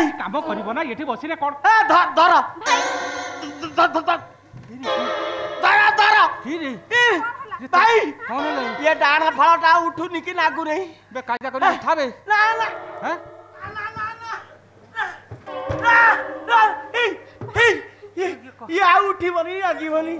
काम करिवो ना एठी बसिने कोन ए धर धर भाई कौन ले ये डाण फळटा उठुनी कि नागु रे बे काजा करी उठाबे ना ना हैं ये आ उठी बनी आगी बनी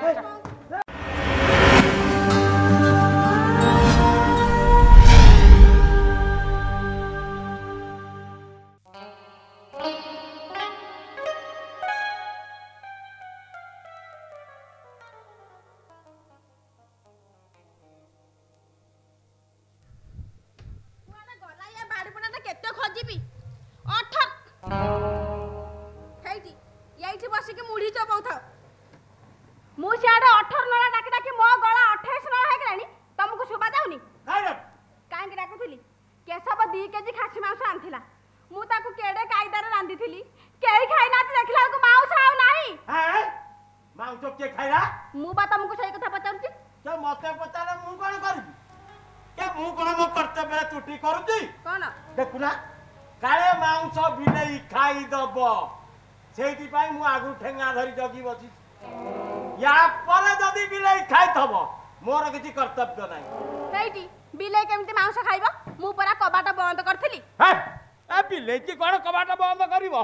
देखुना काले मांस बिलेई खाई दब सेठी पाई मु आगु ठेंगा धरी जगी बसी या परे जदी बिलेई खाई थब मोर किछि कर्तव्य नाही सेठी बिलेई केमति मांस खाइबो मु परा कबाट बंद करथिली हे ए बिलेई की कोन कबाट बंद करिवो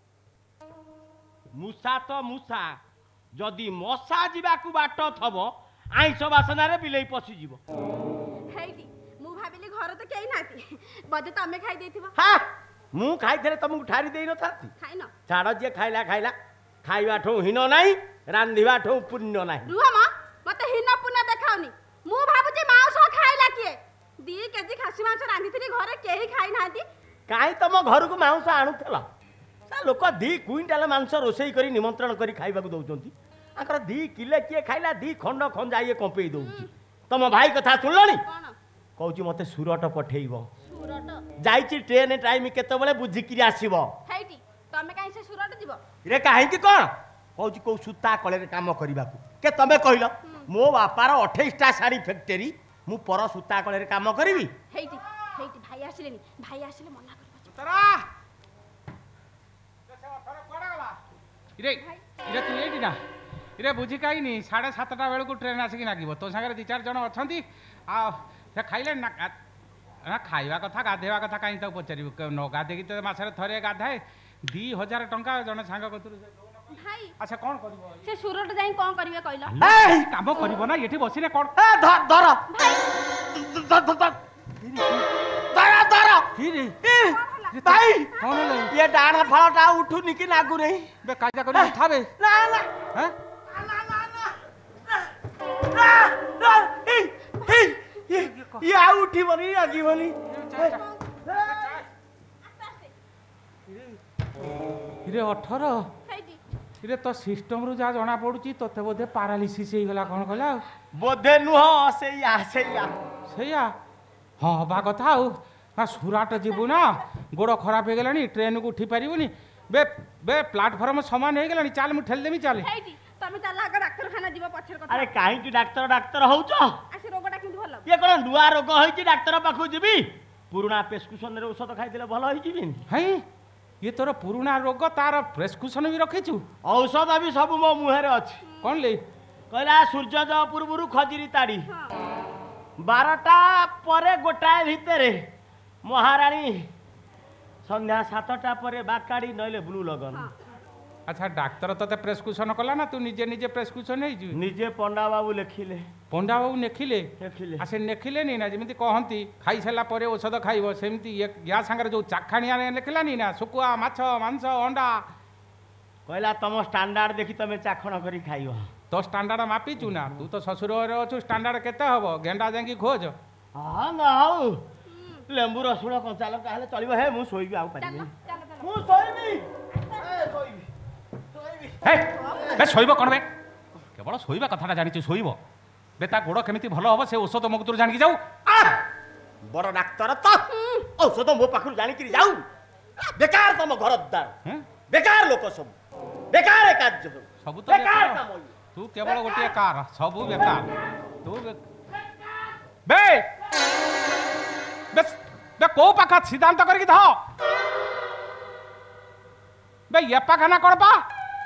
मुसा तो मुसा जदी मसा जीवा को बाट थब आइस वासना रे बिलेई पसी जीवो हेटी मु भाबिली घर तो केही नाती बदे तमे खाई देथिबो हां मु खाई थले तुमको ठारी देई न थाती खाइ न छाड़ जे खाइला खाइला खाइबा ठो हिनो नाही रांधिबा ठो पुण्य नाही रुहा म मते हिनो पुण्य देखाउनी मु भाबुची मांस खाइला किए 2 केजी खासी मांस रांधिथिली घरे केही खाइ नाती काई तम घर को मांस आणुथला सा लोक 2 क्विंटल मांस रोसई करी निमंत्रण करी खाइबा को दउचंती आकर 2 किलो किए खाइला 2 खंड खंजा ये कंपेई दउची तम भाई कथा सुनलनी कोन कहूची मते सुरट पठेइबो सुरट जाईची ट्रेन टाइम केते बेले बुझी किरी आसीबो हेटी तमे काई से सुरट जीवो रे काहे की कोन कहूची को सुता कले रे काम करबा को के तमे कहिलो मो बापार 28 टा साड़ी फैक्ट्री मु पर सुता कले रे काम करबी हेटी हेटी भाई आसिलेनी भाई आसिले मना करबा तरा देशवा थरे कोडा गला इरे इरे तू एडी ना इरे बुझी काई नी 7:30 बेल को ट्रेन आसी नागिबो तो संगे 2-4 जण अछंती आ से खाइले ना खाइबा कथा गाधेवा कथा काई तो पचरिबो न गाधे की तो मासरे थरे गाधाए 2000 टंका जण सांग कतुर भाई अच्छा कोन करबो से सुरट जाई कोन करबे कइलो ए काम करबो ना एठी बसिने कोन ए धर धर भाई धर की रे भाई कौन ले ये डाण फळटा उठुनी कि नागु रे बे काजा करी उठाबे ना ना हैं ये आ उठी बनी आगी बनी इरे 18 हेटी इरे तो सिस्टम रु जा जना पडुची तते बोधे पैरालिसिस हे गला कोन कहला बोधे नुह सेया हां बा कथा आ सुराट जीवु ना गोड़ खराब हे गेलानी ट्रेन को उठी पारिबोनी बे बे प्लेटफार्म समान हे गेलानी चल मु ठेल देमी चल हेटी तमे चला आगे डाक्टरखाना जीवो पछर कथा अरे काहे की डाक्टर होउछ आसे रोगटा किंतु भलो ये कोन डुआ रोग होइची डाक्टर पाखु जीबी पुराना प्रेस्क्रिप्शन रे औषध खाइदिले भलो होई जीबी है ये तोर पुराना रोग तार प्रेस्क्रिप्शन भी रखिछु औषध भी सब मो मुहे रे अछि कोन ले कहला सूर्य ज पूर्वरु खजिरी ताड़ी 12टा परे गोटाए भितरे महारानी संध्या 7टा परे बाकाड़ी नइले ब्लू लगन अच्छा डाक्टर तते प्रेस्क्रिप्शन कला ना तू निजे निजे प्रेस्क्रिप्शन नै जु निजे पंडा बाबू लिखिले पंडा बाबू नेखिले लिखिले आसे नेखिले नी ना जेमिति कहंती खाई सला परे औषध खाइबो सेमिति या संगे जो चाखाणिया नेखिला नी ना सुकुआ माछ मांस अंडा कहला तम स्टैंडर्ड देखि तमे चाखण करी खाइबो तो स्टैंडर्ड मापी छु ना तू तो ससुर रे अछु स्टैंडर्ड केते हबो गेंडा जांगी खोज हां ना हो लेंबू रसुण कंचा लଙ୍କା हेले चलिबो हे मु सोइबी आउ पारिबे मु सोइबी ए सोइबी हे बे सोइबो कोन बे केवल सोइबा कथाटा जानि छु सोइबो बे ता गोड़ केमिति भलो हबो से औषध मगतुर जानि की जाऊ बड़ डाक्टर तो औषध मो पाखु जानि की जाऊ बेकार तम घर द्वार बेकार लोक सब बेकार कार्य सब तो बेकार काम तू केवल गोटे कार सब बेकार तू बे बे बे को पाखा सिद्धांत करके ध बे ये पाखाना कौन पा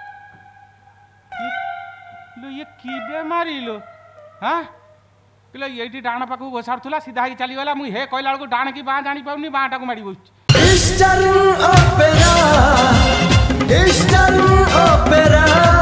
लो ये की बेमारी लो हाँ किलो ये डाण पाखु बसाड़ुला सीधा ही चलीगला मुझे हे कहला बेलू डाण की बाँ जानी पाऊनी बाँ टाक माड़ी बस Eastern Opera